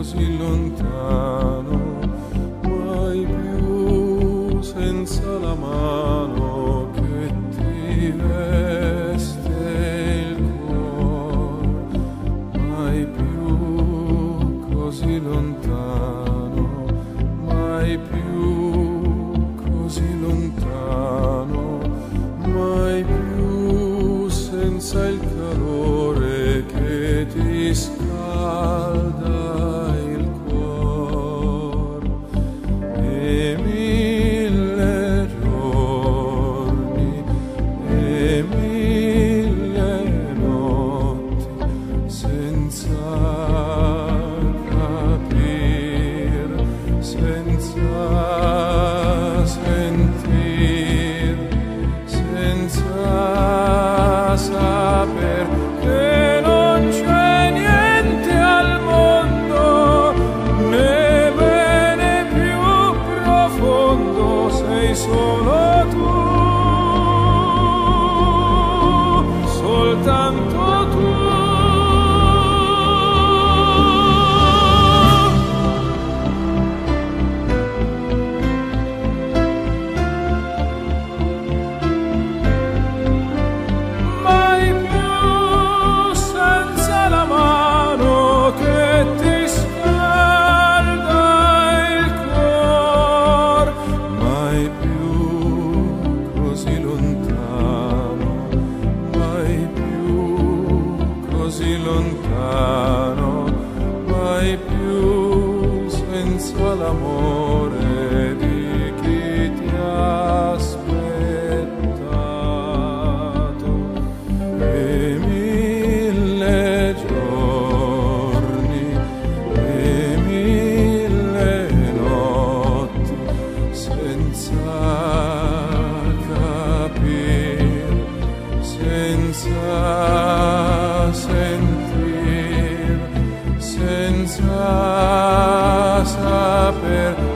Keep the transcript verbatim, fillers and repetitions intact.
così lontano, mai più senza la mano che ti veste il cuore, mai più così lontano, mai più così lontano, mai più senza il calore che ti scalda il cuore. E mille giorni e mille notti senza capir, senza sentir, senza saper che non c'è niente al mondo, né bene più profondo, sei solo tu, soltanto tu. Così lontano, mai più senza l'amore di chi ti ha aspettato. E mille giorni e mille notti senza capire, senza sentir, senza saper